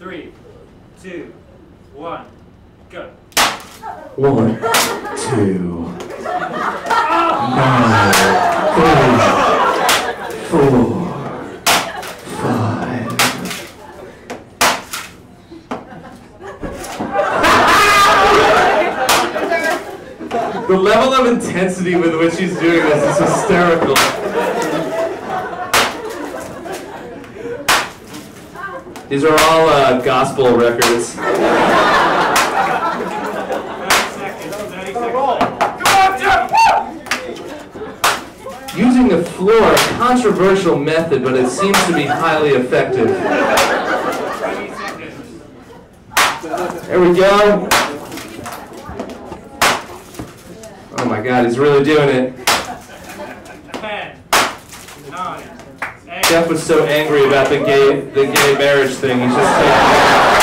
3, 2, 1, go. 1, 2, 9, 3, 4, 5. The level of intensity with which he's doing this is hysterical. These are all gospel records. 30 seconds. Come on, Jeff! Using the floor, a controversial method, but it seems to be highly effective. 20 seconds. There we go. Oh my God, he's really doing it. 10, 9, 8. Jeff was so angry about the gay marriage thing. He's just taking